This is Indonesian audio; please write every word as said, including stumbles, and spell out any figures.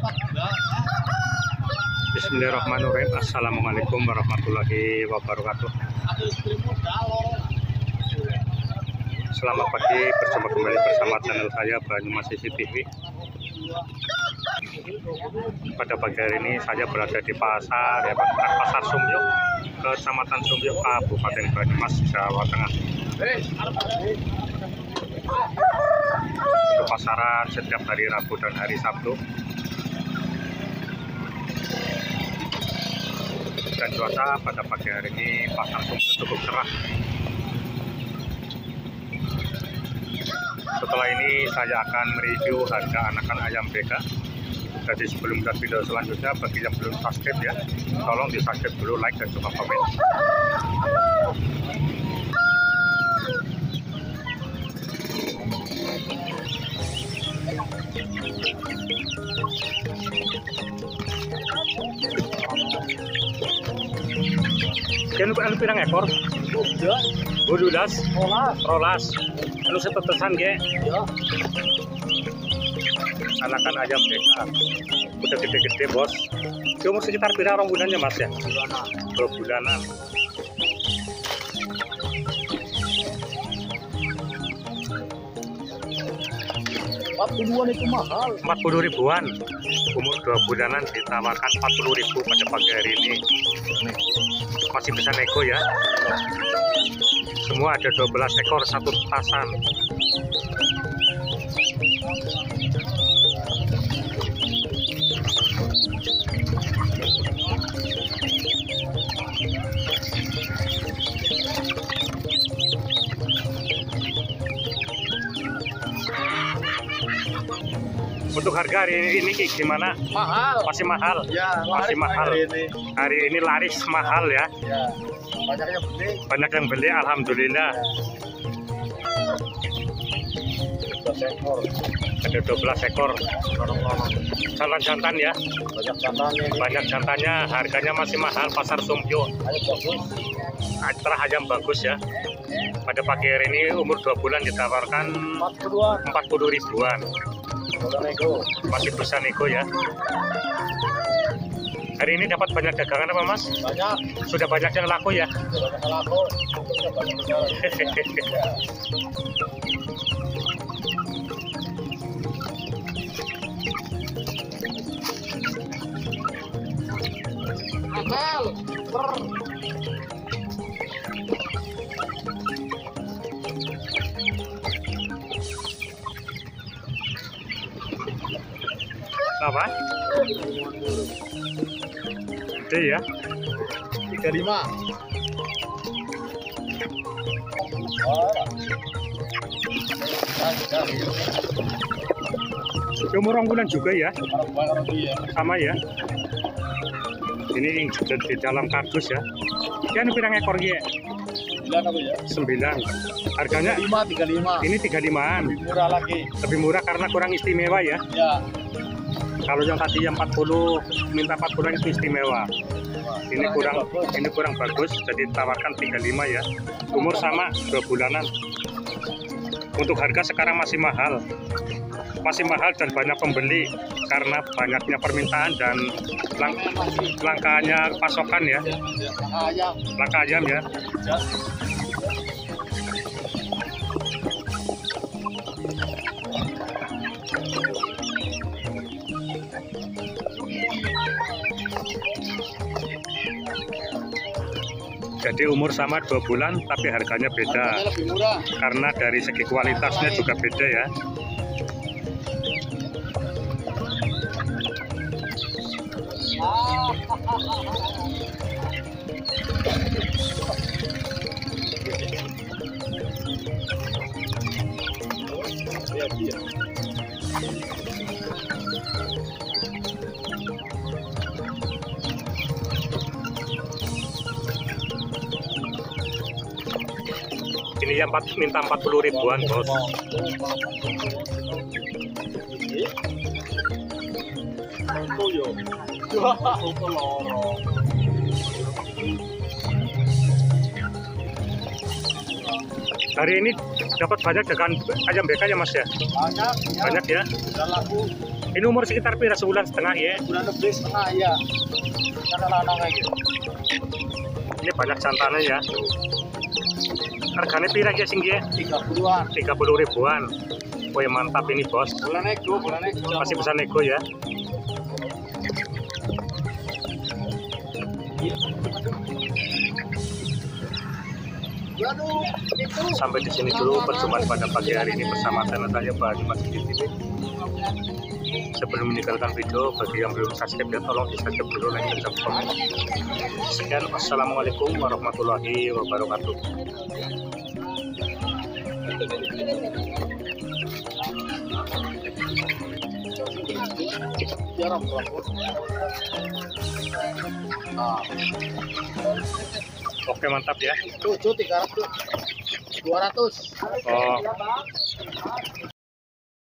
Bismillahirrahmanirrahim. Assalamualaikum warahmatullahi wabarakatuh. Selamat pagi, berjumpa kembali bersama channel saya Banyumas C C T V. Pada pagi hari ini saya berada di pasar ya, Pasar Sumyuk, Kecamatan Sumyuk, Kabupaten Banyumas, Jawa Tengah. Untuk pasaran setiap hari Rabu dan hari Sabtu. Dan cuaca pada pagi hari ini pasar Sumyuk cukup cerah. Setelah ini saya akan mereview harga anakan ayam B K. Jadi sebelum melihat video selanjutnya, bagi yang belum subscribe ya, tolong di subscribe dulu, like dan juga komen. Jangan lupa anu pirang ekor? Budulas, rolas, rolas. Anu setetesan ge? Ya. Anakan ayam B K. Udah gede-gede bos. Cuma sekitar pirang rong bulannya mas ya? Bulanan. Dua bulanan. empat puluh ribuan itu mahal. empat puluh ribuan. Umur dua bulanan ditawarkan empat puluh ribu pada pagi hari ini. Masih bisa nego ya. Semua ada dua belas ekor, satu tasan. Untuk harga hari ini gimana? Mahal. Masih mahal. Ya, masih mahal. Hari ini. Hari ini laris mahal ya. Ya. Banyak yang beli. Banyak yang beli, alhamdulillah. dua belas ekor. Ada dua belas ekor. Calon jantan ya. Banyak jantan ini. Banyak jantannya, harganya masih mahal pasar Sumyuk. Ayam bagus. Antara ayam bagus ya. Pada pagi hari ini umur dua bulan ditawarkan empat puluhan. empat puluh ribuan. Udah nego. Masih bisa nego ya. Hari ini dapat banyak dagangan apa mas? Banyak. Sudah banyak yang laku ya? Sudah banyak yang laku. Sudah banyak yang mahal. Apa? Gede ya? tiga puluh lima. Umur orang bulan juga ya? Sama ya? Ini juga di dalam kardus ya? Ya ini pirang ekor ya? sembilan. Harganya? lima, tiga puluh lima. Ini tiga puluh limaan. Lebih murah lagi. Lebih murah karena kurang istimewa ya? Ya. Kalau yang tadi yang empat puluh, minta empat puluh itu istimewa. Ini kurang ini kurang bagus, jadi tawarkan tiga puluh lima ya. Umur sama dua bulanan. Untuk harga sekarang masih mahal. Masih mahal dan banyak pembeli karena banyaknya permintaan dan lang langkanya pasokan ya. Ayam. Langka ayam ya. Jadi umur sama dua bulan tapi harganya beda. Harganya lebih murah. Karena dari segi kualitasnya juga beda ya. Ini yang empat, minta empat puluh ribuan bos. Hari ini dapat banyak dengan ayam B K ya Mas ya? Banyak. Banyak ya? Sudah laku. Ini umur sekitar pira sebulan setengah ya. Bulan lebih setengah ya. Karena lanang aja. Ini banyak jantannya ya. Harganya pira ya singgi ya? Tiga puluhan. tiga puluh ribuan. Wih mantap ini bos. Bulan nego, bulan nego. Masih bisa nego ya. Aduh, itu. Sampai di sini dulu perjumpaan pada pagi hari ini bersama channel saya Bayu Mas T V. Sebelum meninggalkan video, bagi yang belum subscribe ya tolong di subscribe dulu, like dan komen. Sekian, wassalamualaikum warahmatullahi wabarakatuh. Jarang pelapor. Nah, Oke mantap ya. tujuh tiga ratus, dua ratus. Oh.